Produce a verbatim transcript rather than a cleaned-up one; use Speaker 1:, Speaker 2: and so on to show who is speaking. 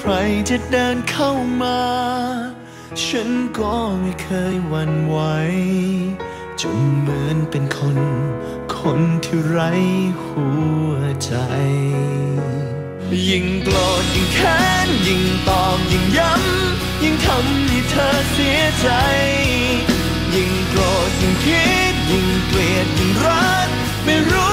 Speaker 1: รจะเดินเข้ามาฉันก็ไม่เคยหวั่นไหวจนเหมือนเป็นคนคนที่ไร้หัวใจยิ่งโกรธยิ่งแค้นยิ่งตอกยิ่งย้ำยิ่งทำให้เธอเสียใจยิ่งโกรธยิ่งคิดยิ่งเกลียดยิ่งรักไม่รู้